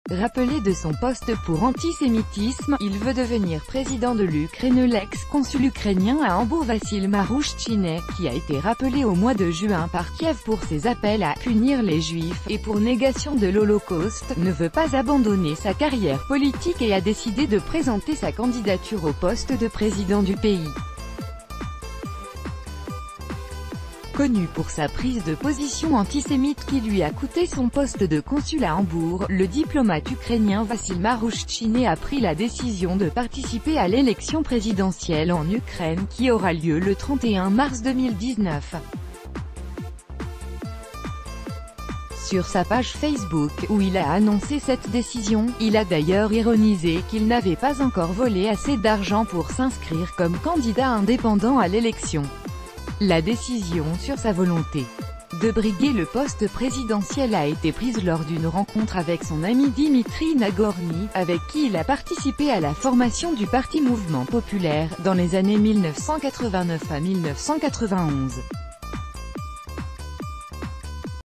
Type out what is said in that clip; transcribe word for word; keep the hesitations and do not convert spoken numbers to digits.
Rappelé de son poste pour antisémitisme, il veut devenir président de l'Ukraine. L'ex-consul ukrainien à Hambourg Vassil Marouchtchine, qui a été rappelé au mois de juin par Kiev pour ses appels à punir les Juifs et pour négation de l'Holocauste, ne veut pas abandonner sa carrière politique et a décidé de présenter sa candidature au poste de président du pays. Connu pour sa prise de position antisémite qui lui a coûté son poste de consul à Hambourg, le diplomate ukrainien Vassil Marouchtchine a pris la décision de participer à l'élection présidentielle en Ukraine qui aura lieu le trente et un mars deux mille dix-neuf. Sur sa page Facebook, où il a annoncé cette décision, il a d'ailleurs ironisé qu'il n'avait pas encore volé assez d'argent pour s'inscrire comme candidat indépendant à l'élection. La décision sur sa volonté de briguer le poste présidentiel a été prise lors d'une rencontre avec son ami Dimitri Nagorny, avec qui il a participé à la formation du Parti Mouvement Populaire, dans les années mille neuf cent quatre-vingt-neuf à mille neuf cent quatre-vingt-onze.